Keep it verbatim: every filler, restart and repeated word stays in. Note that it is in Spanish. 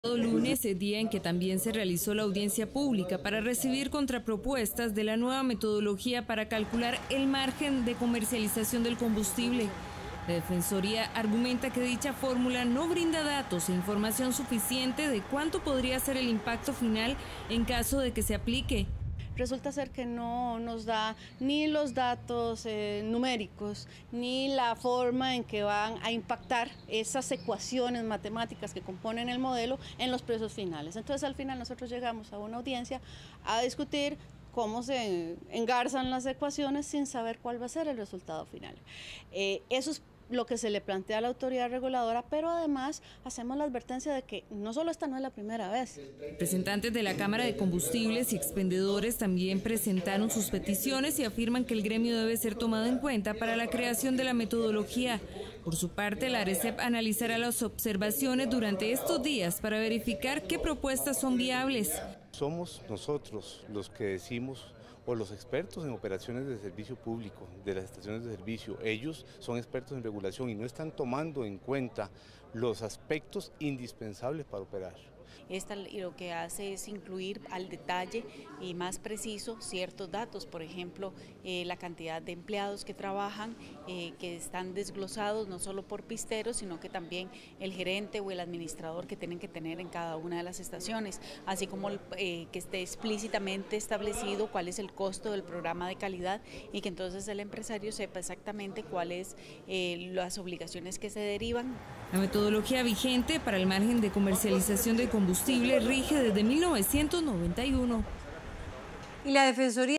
Lunes, el día en que también se realizó la audiencia pública para recibir contrapropuestas de la nueva metodología para calcular el margen de comercialización del combustible. La Defensoría argumenta que dicha fórmula no brinda datos e información suficiente de cuánto podría ser el impacto final en caso de que se aplique. Resulta ser que no nos da ni los datos eh, numéricos, ni la forma en que van a impactar esas ecuaciones matemáticas que componen el modelo en los precios finales. Entonces, al final nosotros llegamos a una audiencia a discutir cómo se engarzan las ecuaciones sin saber cuál va a ser el resultado final. Eh, eso es lo que se le plantea a la autoridad reguladora, pero además hacemos la advertencia de que no solo esta no es la primera vez. Representantes de la Cámara de Combustibles y expendedores también presentaron sus peticiones y afirman que el gremio debe ser tomado en cuenta para la creación de la metodología. Por su parte, la ARECEP analizará las observaciones durante estos días para verificar qué propuestas son viables. Somos nosotros los que decimos, o los expertos en operaciones de servicio público, de las estaciones de servicio. Ellos son expertos en regulación y no están tomando en cuenta los aspectos indispensables para operar. Esta lo que hace es incluir al detalle y más preciso ciertos datos, por ejemplo, eh, la cantidad de empleados que trabajan, eh, que están desglosados no solo por pisteros, sino que también el gerente o el administrador que tienen que tener en cada una de las estaciones, así como eh, que esté explícitamente establecido cuál es el costo del programa de calidad y que entonces el empresario sepa exactamente cuáles eh, las obligaciones que se derivan. La metodología vigente para el margen de comercialización de combustible rige desde mil novecientos noventa y uno. Y la Defensoría